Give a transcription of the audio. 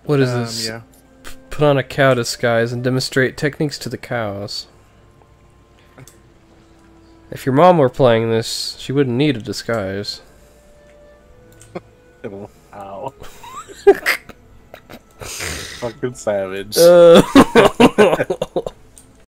What is this? Yeah. Put on a cow disguise and demonstrate techniques to the cows. If your mom were playing this, she wouldn't need a disguise. Ow. Fucking savage.